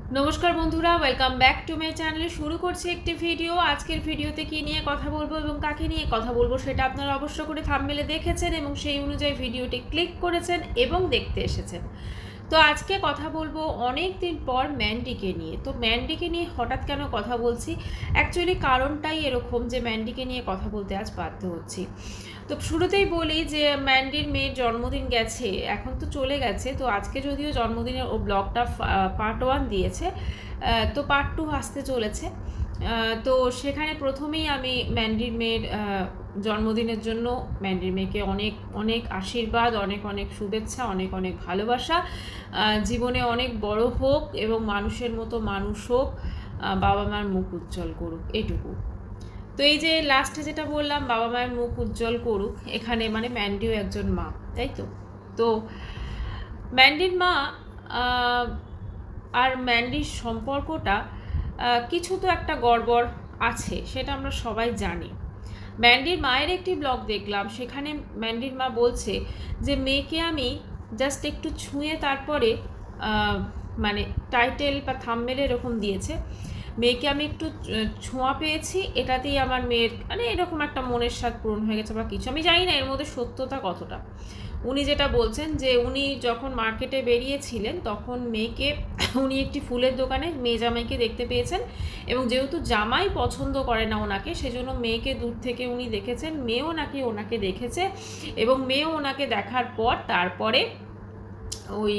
নমস্কার বন্ধুরা, welcome back to my চ্যানেলে। শুরু করছি একটি ভিডিও। আজকের ভিডিওতে কি নিয়ে কথা বলবো এবং কাকে নিয়ে কথা বলবো সেটা আপনারা অবশ্য করে থাম্বনেলে দেখেছেন এবং সেই অনুযায়ী ভিডিওটি ক্লিক করেছেন এবং দেখতে এসেছেন। তো আজকে কথা বলবো অনেক দিন পর ম্যান্ডিকে নিয়ে। তো ম্যান্ডিকে নিয়ে হঠাৎ কেন কথা বলছি, অ্যাকচুয়ালি কারণটাই এরকম যে ম্যান্ডিকে নিয়ে কথা বলতে আজ বাধ্য হচ্ছি। তো শুরুতেই বলি যে ম্যান্ডির মেয়ের জন্মদিন গেছে, এখন তো চলে গেছে। তো আজকে যদিও জন্মদিনের ও ব্লগটা পার্ট 1 দিয়েছে, তো পার্ট 2 আসতে চলেছে। তো সেখানে প্রথমেই আমি ম্যান্ডির মেয়ের জন্মদিনের জন্য ম্যান্ডির মেয়েকে অনেক অনেক আশীর্বাদ, অনেক অনেক শুভেচ্ছা, অনেক অনেক ভালোবাসা। জীবনে অনেক বড় হোক এবং মানুষের মতো মানুষ হোক, বাবা মার মুখ উজ্জ্বল করুক, এটুকু। তো এই যে লাস্টে যেটা বললাম, বাবা মায়ের মুখ উজ্জ্বল করুক, এখানে মানে ম্যান্ডিও একজন মা, তাই তো। তো ম্যান্ডির মা আর ম্যান্ডির সম্পর্কটা কিছু তো একটা গড়বড় আছে, সেটা আমরা সবাই জানি। ম্যান্ডির মায়ের একটি ব্লগ দেখলাম, সেখানে ম্যান্ডির মা বলছে যে মেয়েকে আমি জাস্ট একটু ছুঁয়ে তারপরে মানে টাইটেল বা থাম্বনেলে এরকম দিয়েছে, মেয়েকে আমি একটু ছোঁয়া পেয়েছি, এটাতেই আমার মেয়ের মানে এরকম একটা মনের স্বাদ পূরণ হয়ে গেছে বা কিছু, আমি জানি না এর মধ্যে সত্যতা কতটা। উনি যেটা বলছেন যে উনি যখন মার্কেটে বেরিয়েছিলেন তখন মেয়েকে উনি একটি ফুলের দোকানে মেয়ে জামাইকে দেখতে পেয়েছেন এবং যেহেতু জামাই পছন্দ করে না ওনাকে, সেজন্য মেয়েকে দূর থেকে উনি দেখেছেন, মেয়েও নাকি ওনাকে দেখেছে এবং মেয়েও ওনাকে দেখার পর তারপরে ওই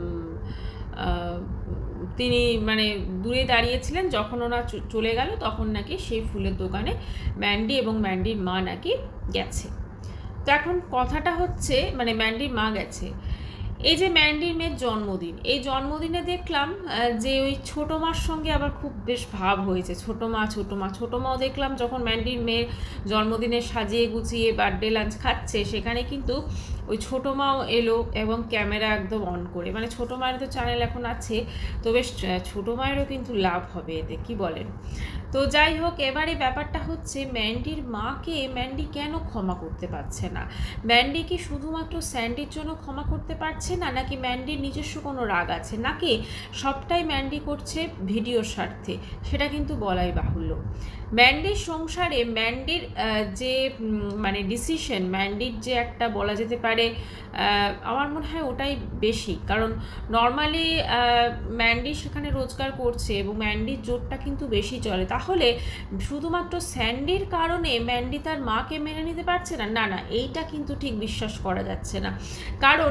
তিনি মানে দূরে দাঁড়িয়েছিলেন, যখন ওনা চলে গেল তখন নাকি সেই ফুলের দোকানে ম্যান্ডি এবং ম্যান্ডির মা নাকি গেছে। তো এখন কথাটা হচ্ছে মানে ম্যান্ডির মা গেছে, এই যে ম্যান্ডির মেয়ের জন্মদিন, এই জন্মদিনে দেখলাম যে ওই ছোটো মার সঙ্গে আবার খুব বেশ ভাব হয়েছে। ছোটো মাও দেখলাম যখন ম্যান্ডির মেয়ের জন্মদিনে সাজিয়ে গুছিয়ে বার্থডে লাঞ্চ খাচ্ছে, সেখানে কিন্তু ওই ছোটো মাও এলো এবং ক্যামেরা একদম অন করে, মানে ছোটো মায়ের তো চ্যানেল এখন আছে, তো বেশ ছোটো মায়েরও কিন্তু লাভ হবে এতে, কি বলেন। তো যাই হোক, এবারে ব্যাপারটা হচ্ছে ম্যান্ডির মাকে ম্যান্ডি কেন ক্ষমা করতে পারছে না? ম্যান্ডি কি শুধুমাত্র স্যান্ডির জন্য ক্ষমা করতে পারছে না, নাকি ম্যান্ডির নিজস্ব কোনো রাগ আছে, নাকি সবটাই ম্যান্ডি করছে ভিডিওর স্বার্থে, সেটা কিন্তু বলাই বাহুল্য। ম্যান্ডির সংসারে ম্যান্ডির যে মানে ডিসিশন, ম্যান্ডির যে একটা বলা যেতে পারে, আমার মনে হয় ওটাই বেশি। কারণ নর্মালি ম্যান্ডি সেখানে রোজগার করছে এবং ম্যান্ডির জোরটা কিন্তু বেশি চলে, তাহলে শুধুমাত্র স্যান্ডির কারণে ম্যান্ডি তার মাকে মেনে নিতে পারছে না, না না, এইটা কিন্তু ঠিক বিশ্বাস করা যাচ্ছে না। কারণ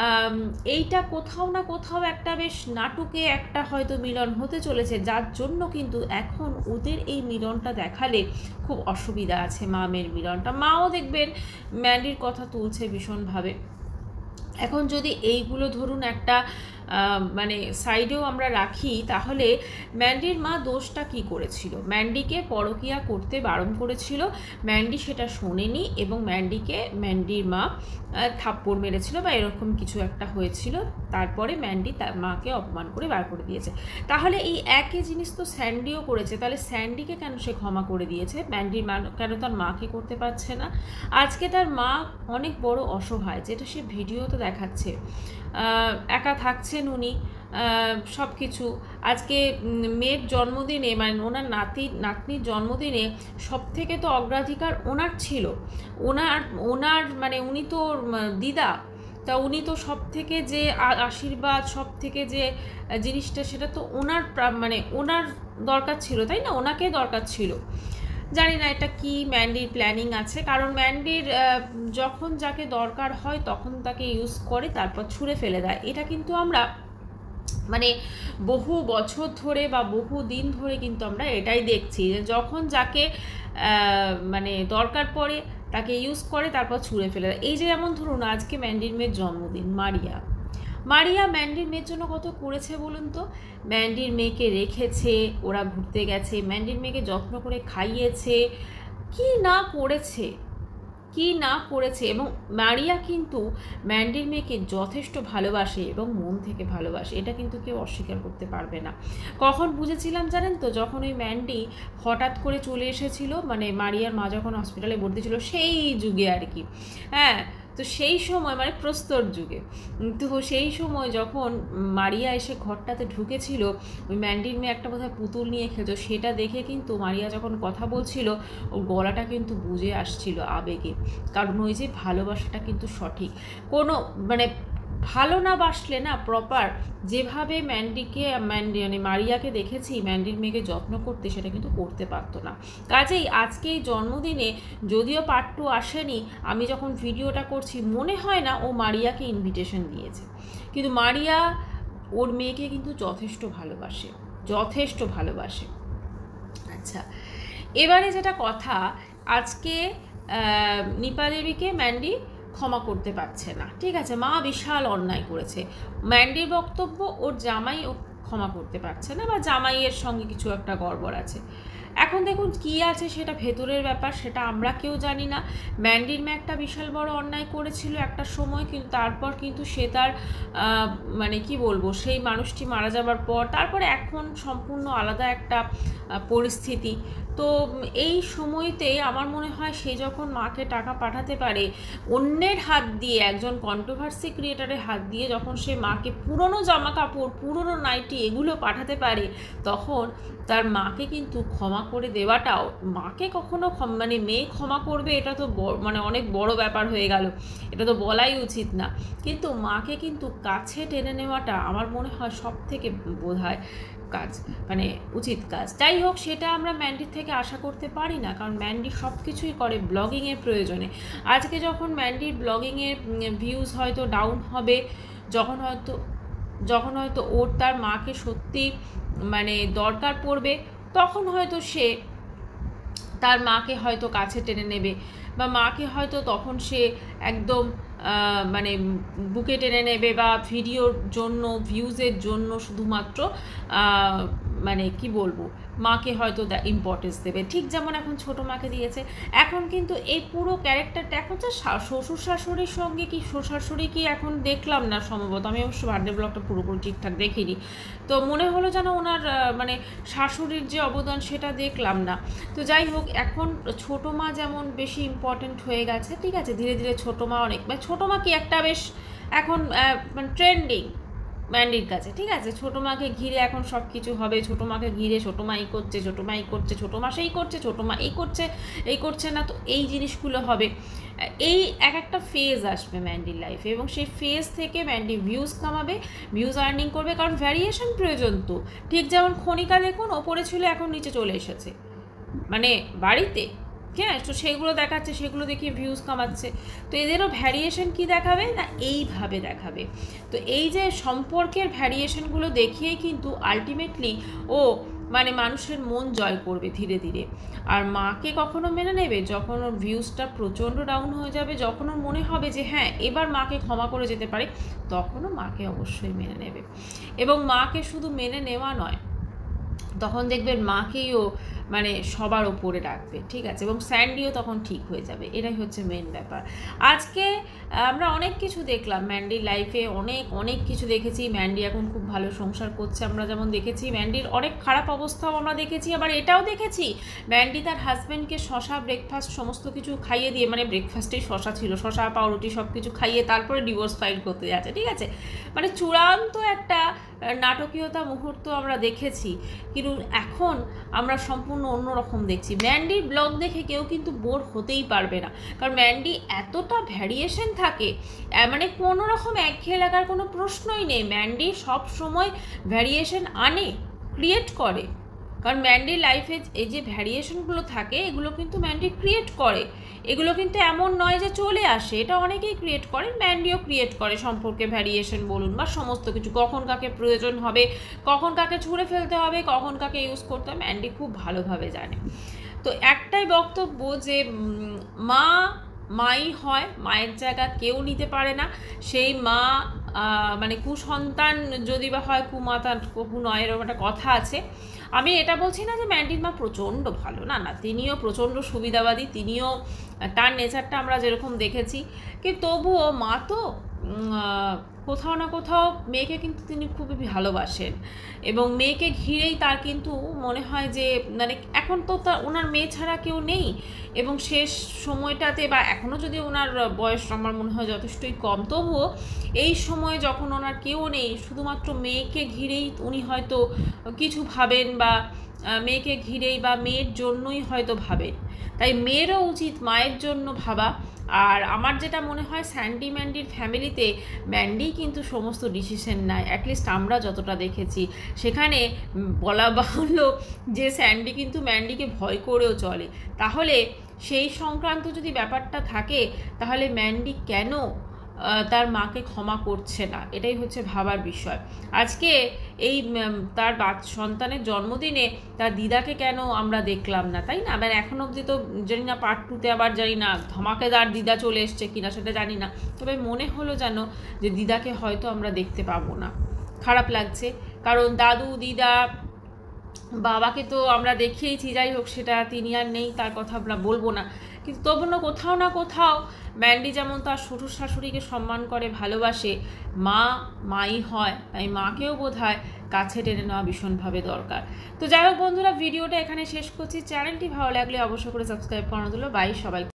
এইটা কোথাও না কোথাও একটা বেশ নাটুকে একটা হয়তো মিলন হতে চলেছে, যার জন্য কিন্তু এখন ওদের এই মিলনটা দেখালে খুব অসুবিধা আছে, মা মেয়ের মিলনটা। মাও দেখবেন ম্যান্ডির কথা তুলছে ভীষণভাবে। এখন যদি এইগুলো ধরুন একটা মানে সাইডেও আমরা রাখি, তাহলে ম্যান্ডির মা দোষটা কি করেছিল? ম্যান্ডিকে পরকীয়া করতে বারণ করেছিল, ম্যান্ডি সেটা শোনেনি এবং ম্যান্ডির মা থাপ্পড় মেরেছিল বা এরকম কিছু একটা হয়েছিল, তারপরে ম্যান্ডি তার মাকে অপমান করে বার করে দিয়েছে। তাহলে এই একই জিনিস তো স্যান্ডিও করেছে, তাহলে স্যান্ডিকে কেন সে ক্ষমা করে দিয়েছে, ম্যান্ডির মা কেন তার মাকে করতে পারছে না? আজকে তার মা অনেক বড় অসহায়, যেটা সে ভিডিওতে দেখাচ্ছে, একা থাকছেন উনি, সব কিছু। আজকে মেয়ের জন্মদিনে মানে ওনার নাতনির জন্মদিনে সব থেকে তো অগ্রাধিকার ওনার ছিল, ওনার মানে উনি তো দিদা, তা উনি তো সব থেকে যে আশীর্বাদ, সব থেকে যে জিনিসটা, সেটা তো ওনার মানে ওনার দরকার ছিল, তাই না? ওনাকে দরকার ছিল। জানি না এটা কি ম্যান্ডির প্ল্যানিং আছে, কারণ ম্যান্ডির যখন যাকে দরকার হয় তখন তাকে ইউজ করে, তারপর ছুঁড়ে ফেলে দেয়। এটা কিন্তু আমরা মানে বহু বছর ধরে বা বহু দিন ধরে কিন্তু আমরা এটাই দেখছি, যে যখন যাকে মানে দরকার পড়ে তাকে ইউজ করে, তারপর ছুঁড়ে ফেলে দেয়। এই যে যেমন ধরুন আজকে ম্যান্ডির মেয়ের জন্মদিন, মারিয়া ম্যান্ডির মেয়ের জন্য কত করেছে বলুন তো। ম্যান্ডির মেয়েকে রেখেছে, ওরা ঘুরতে গেছে, ম্যান্ডির মেয়েকে যত্ন করে খাইয়েছে, কি না করেছে, কি না করেছে। এবং মারিয়া কিন্তু ম্যান্ডির মেয়েকে যথেষ্ট ভালোবাসে এবং মন থেকে ভালোবাসে, এটা কিন্তু কেউ অস্বীকার করতে পারবে না। কখন বুঝেছিলাম জানেন তো? যখন ওই ম্যান্ডি হঠাৎ করে চলে এসেছিল, মানে মারিয়ার মা যখন হসপিটালে ভর্তি ছিল সেই যুগে আর কি, হ্যাঁ, তো সেই সময় মানে প্রস্তর যুগে, তো সেই সময় যখন মারিয়া এসে ঘরটাতে ঢুকেছিল, ওই ম্যান্ডির মেয়ে একটা বোধহয় পুতুল নিয়ে খেলতো, সেটা দেখে কিন্তু মারিয়া যখন কথা বলছিল ওর গলাটা কিন্তু বুঝে আসছিল আবেগে, কারণ ওই যে ভালোবাসাটা কিন্তু সঠিক, কোনো মানে ভালো না বাসলে না প্রপার যেভাবে মানে মারিয়াকে দেখেছি ম্যান্ডির মেয়েকে যত্ন করতে, সেটা কিন্তু করতে পারতো না। কাজেই আজকে এই জন্মদিনে যদিও পার্ট 2 আসেনি, আমি যখন ভিডিওটা করছি মনে হয় না ও মারিয়াকে ইনভিটেশন দিয়েছে, কিন্তু মারিয়া ওর মেয়েকে কিন্তু যথেষ্ট ভালোবাসে। আচ্ছা, এবারে যেটা কথা, আজকে নিপা দেবীকে ম্যান্ডি ক্ষমা করতে পারছে না, ঠিক আছে, মা বিশাল অন্যায় করেছে। ম্যান্ডির বক্তব্য ওর জামাই ও ক্ষমা করতে পারছে না, বা জামাইয়ের সঙ্গে কিছু একটা গড়বড় আছে। এখন দেখুন কি আছে সেটা ভেতরের ব্যাপার, সেটা আমরা কেউ জানি না। ম্যান্ডির মেয়ে একটা বিশাল বড় অন্যায় করেছিল একটা সময়, কিন্তু তারপর কিন্তু সে তার মানে কি বলবো, সেই মানুষটি মারা যাবার পর তারপরে এখন সম্পূর্ণ আলাদা একটা পরিস্থিতি। তো এই সময়তে আমার মনে হয় সে যখন মাকে টাকা পাঠাতে পারে অন্যের হাত দিয়ে, একজন কন্ট্রোভার্সি ক্রিয়েটারের হাত দিয়ে যখন সে মাকে পুরনো জামা কাপড়, পুরনো নাইটি এগুলো পাঠাতে পারে, তখন তার মাকে কিন্তু ক্ষমা করে দেওয়াটাও, মাকে কখনো মানে মেয়ে ক্ষমা করবে এটা তো মানে অনেক বড় ব্যাপার হয়ে গেল, এটা তো বলাই উচিত না, কিন্তু মাকে কিন্তু কাছে টেনে নেওয়াটা আমার মনে হয় সব থেকে বোধহয় কাজ, মানে উচিত কাজ। যাই হোক, সেটা আমরা ম্যান্ডির থেকে আশা করতে পারি না, কারণ ম্যান্ডি সব কিছুই করে ব্লগিংয়ের প্রয়োজনে। আজকে যখন ম্যান্ডির ব্লগিংয়ের ভিউজ হয়তো ডাউন হবে, যখন হয়তো ওর তার মাকে সত্যি মানে দরকার পড়বে, তখন হয়তো সে তার মাকে হয়তো কাছে টেনে নেবে, বা মাকে হয়তো তখন সে একদম মানে বুকে টেনে নেবে, বা ভিডিওর জন্য, ভিউজের জন্য শুধুমাত্র মানে কি বলবো, মাকে হয়তো ইম্পর্টেন্স দেবে, ঠিক যেমন এখন ছোটো মাকে দিয়েছে। এখন কিন্তু এই পুরো ক্যারেক্টারটা এখন যে শ্বশুর শাশুড়ির সঙ্গে কি, শ্বশুর কি এখন দেখলাম না সম্ভবত, আমি অবশ্য বার্থডে ব্লগটা পুরোপুরি ঠিকঠাক দেখিনি, তো মনে হলো যেন ওনার মানে শাশুড়ির যে অবদান সেটা দেখলাম না। তো যাই হোক, এখন ছোটো মা যেমন বেশি ইম্পর্টেন্ট হয়ে গেছে, ঠিক আছে, ধীরে ধীরে ছোটো মা অনেক, মানে ছোটো মা কি একটা বেশ এখন মানে ট্রেন্ডিং ম্যান্ডির কাছে, ঠিক আছে, ছোটো মাকে ঘিরে এখন সব কিছু হবে, ছোটো মাকে ঘিরে ছোটো মা এই করছে, ছোটো মা এই করছে, ছোটো মা সেই করছে, ছোটো মা এই করছে না, তো এই জিনিসগুলো হবে। এই একটা ফেজ আসবে ম্যান্ডির লাইফে, এবং সেই ফেজ থেকে ম্যান্ডি ভিউজ কামাবে, ভিউজ আর্নিং করবে, কারণ ভ্যারিয়েশন প্রয়োজন। তো ঠিক যেমন খনিকা দেখুন ওপরে ছিল, এখন নিচে চলে এসেছে মানে বাড়িতে, হ্যাঁ, তো সেগুলো দেখাচ্ছে, সেগুলো দেখিয়ে ভিউজ কামাচ্ছে। তো এদেরও ভ্যারিয়েশন কি দেখাবে না, এইভাবে দেখাবে। তো এই যে সম্পর্কের ভ্যারিয়েশনগুলো দেখিয়েই কিন্তু আলটিমেটলি ও মানে মানুষের মন জয় করবে ধীরে ধীরে। আর মাকে কখনো মেনে নেবে যখন ওর ভিউজটা প্রচণ্ড ডাউন হয়ে যাবে, যখন ওর মনে হবে যে হ্যাঁ এবার মাকে ক্ষমা করে যেতে পারে, তখনও মাকে অবশ্যই মেনে নেবে। এবং মাকে শুধু মেনে নেওয়া নয়, তখন দেখবেন মাকেও মানে সবার ওপরে রাখবে, ঠিক আছে, এবং স্যান্ডিও তখন ঠিক হয়ে যাবে। এটাই হচ্ছে মেন ব্যাপার। আজকে আমরা অনেক কিছু দেখলাম ম্যান্ডির লাইফে, অনেক কিছু দেখেছি। ম্যান্ডি এখন খুব ভালো সংসার করছে, আমরা যেমন দেখেছি, ম্যান্ডির অনেক খারাপ অবস্থাও আমরা দেখেছি, আবার এটাও দেখেছি ম্যান্ডি তার হাজব্যান্ডকে শশা ব্রেকফাস্ট সমস্ত কিছু খাইয়ে দিয়ে, মানে ব্রেকফাস্টেই শশা ছিল, শশা পাউরুটি সব কিছু খাইয়ে তারপরে ডিভোর্স ফাইল করতে যাচ্ছে, ঠিক আছে, মানে চূড়ান্ত একটা নাটকীয়তা মুহূর্ত আমরা দেখেছি। কিন্তু এখন আমরা সম্পূর্ণ অন্যরকম দেখছি। ম্যান্ডির ব্লগ দেখে কেউ কিন্তু বোর হতেই পারবে না, কারণ ম্যান্ডি এতটা ভ্যারিয়েশন থাকে, মানে কোনো রকম একঘেয়ে লাগার কোনো প্রশ্নই নেই। ম্যান্ডি সব সময় ভ্যারিয়েশন আনে, ক্রিয়েট করে, কারণ ম্যান্ডির লাইফে এই যে ভ্যারিয়েশনগুলো থাকে এগুলো কিন্তু ম্যান্ডি ক্রিয়েট করে, এগুলো কিন্তু এমন নয় যে চলে আসে, এটা অনেকেই ক্রিয়েট করে, ম্যান্ডিও ক্রিয়েট করে সম্পর্কে ভ্যারিয়েশন বলুন বা সমস্ত কিছু, কখন কাকে প্রয়োজন হবে, কখন কাকে ছুঁড়ে ফেলতে হবে, কখন কাকে ইউজ করতে হবে, ম্যান্ডি খুব ভালোভাবে জানে। তো একটাই বক্তব্য যে মাই হয়, মায়ের জায়গা কেউ নিতে পারে না। সেই মা মানে কুসন্তান যদি বা হয়, কুমাতা কখু নয়, এরকম একটা কথা আছে। আমি এটা বলছি না যে ম্যান্ডির মা প্রচণ্ড ভালো, না, তিনিও প্রচণ্ড সুবিধাবাদী, তিনিও তার নেচারটা আমরা যেরকম দেখেছি, কিন্তু তবুও মা তো কোথাও না কোথাও মেয়েকে কিন্তু তিনি খুবই ভালোবাসেন এবং মেয়েকে ঘিরেই তার কিন্তু মনে হয় যে মানে এখন তো তার ওনার মেয়ে ছাড়া কেউ নেই এবং শেষ সময়টাতে বা এখনও যদি ওনার বয়স আমার মনে হয় যথেষ্টই কম, তবুও এই সময়ে যখন ওনার কেউ নেই শুধুমাত্র মেয়েকে ঘিরেই উনি হয়তো কিছু ভাবেন বা মেয়েকে ঘিরেই বা মেয়ের জন্যই হয়তো ভাবেন। তাই মেয়েরও উচিত মায়ের জন্য ভাবা। আর আমার যেটা মনে হয় স্যান্ডি ম্যান্ডির ফ্যামিলিতে ম্যান্ডি কিন্তু সমস্ত ডিসিশন নেয়, অ্যাটলিস্ট আমরা যতটা দেখেছি। সেখানে বলা বাহুল্য যে স্যান্ডি কিন্তু ম্যান্ডিকে ভয় করেও চলে। তাহলে সেই সংক্রান্ত যদি ব্যাপারটা থাকে তাহলে ম্যান্ডি কেন তার মাকে ক্ষমা করছে না, এটাই হচ্ছে ভাবার বিষয়। আজকে এই তার সন্তানের জন্মদিনে তার দিদাকে কেন আমরা দেখলাম না, তাই না? আবার এখন অবধি তো জানি না পার্ট 2-তে আবার জানি না ধমাকেদার দিদা চলে এসছে কিনা সেটা জানি না, তবে মনে হলো যেন যে দিদাকে হয়তো আমরা দেখতে পাবো না। খারাপ লাগছে, কারণ দাদু দিদা বাবাকে তো আমরা দেখিয়েছি, যাই হোক সেটা তিনি আর নেই, তার কথা আমরা বলবো না। কিন্তু তবু কোথাও না কোথাও ম্যান্ডি যেমন তার শ্বশুর শাশুড়িকে সম্মান করে ভালোবাসে, মা মাই হয়, তাই মাকেও বোধহয় কাছে টেনে নেওয়া ভীষণভাবে দরকার। তো যাই হোক বন্ধুরা, ভিডিওটা এখানে শেষ করছি। চ্যানেলটি ভালো লাগলে অবশ্যই করে সাবস্ক্রাইব করানো দিল। বাই সবাই।